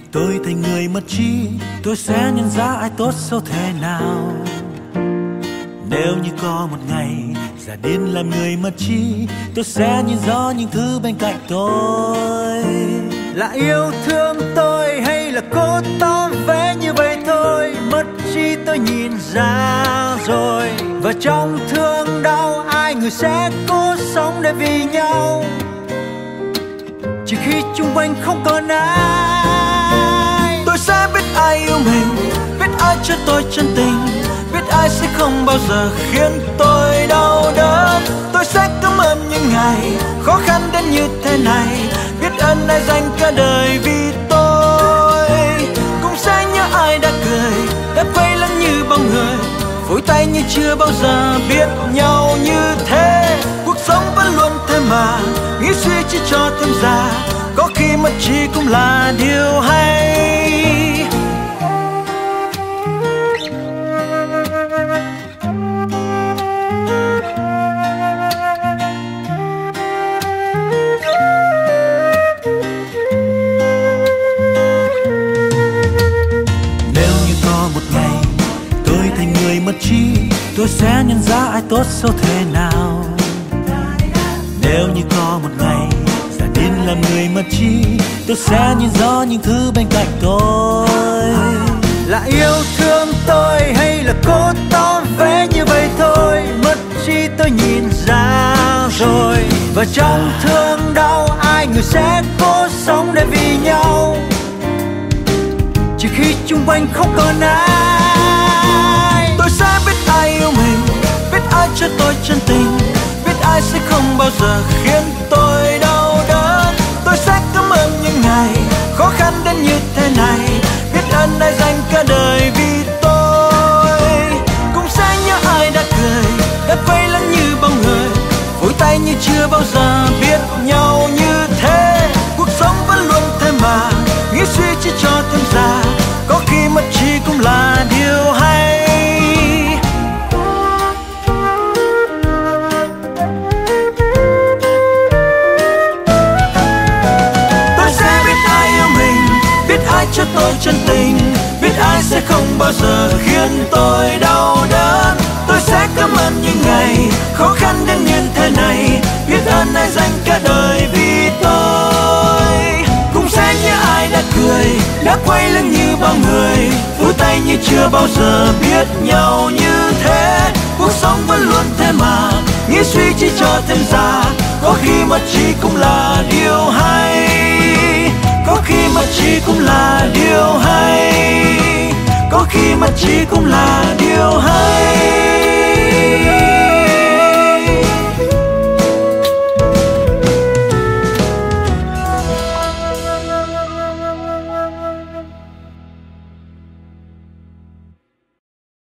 tôi thành người mất trí, tôi sẽ nhận ra ai tốt xấu thế nào. Nếu như có một ngày giả điên làm người mất trí, tôi sẽ nhìn rõ những thứ bên cạnh tôi. Là yêu thương tôi hay là cô tỏ vẻ như vậy thôi, mất trí tôi nhìn ra rồi. Và trong thương đau ai người sẽ cố sống để vì nhau, chỉ khi chung quanh không còn ai. Tôi sẽ biết ai yêu mình, biết ai cho tôi chân tình, biết ai sẽ không bao giờ khiến tôi đau đớn. Tôi sẽ cảm ơn những ngày khó khăn đến như thế này, biết ơn ai dành cả đời vì tôi. Cũng sẽ nhớ ai đã cười, đã quay lưng như bao người, phủi tay như chưa bao giờ biết nhau như thế. Cuộc sống vẫn luôn thế mà, nghĩ suy chỉ cho thêm già, có khi mất trí cũng là điều hay. Nếu như có một ngày tôi thành người mất trí, tôi sẽ nhận ra ai tốt xấu thế nào. Nếu như có một ngày giả điên làm người mất trí, tôi sẽ nhìn rõ những thứ bên cạnh tôi. Là yêu thương tôi hay là cô tỏ vẻ như vậy thôi, mất trí tôi nhìn ra rồi. Và trong thương đau ai người sẽ cố sống để vì nhau, chỉ khi chung quanh không còn ai. Tôi sẽ biết ai yêu mình, biết ai cho tôi chân tình, biết ai sẽ không bao giờ khiến tôi đau đớn. Tôi sẽ cảm ơn những ngày khó khăn đến như thế này, biết ơn ai dành cả đời vì tôi. Cũng sẽ nhớ ai đã cười, đã quay lưng như bao người, phủi tay như chưa bao giờ biết nhau như thế. Cuộc sống vẫn luôn thế mà, nghĩ suy chỉ cho thêm già, có khi mất trí cũng là điều hay. Tôi sẽ biết ai yêu mình, biết ai cho tôi chân tình, biết ai sẽ không bao giờ khiến tôi đau đớn. Tôi sẽ cảm ơn những ngày khó khăn đến như thế này, biết ơn ai dành cả đời vì tôi. Cũng sẽ nhớ ai đã cười, đã quay lưng như bao người, phủi tay như chưa bao giờ biết nhau như thế. Cuộc sống vẫn luôn thế mà, nghĩ suy chỉ cho thêm già, có khi mất trí cũng là điều hay. Có khi mất trí cũng là điều hay, có khi mất trí cũng là điều hay.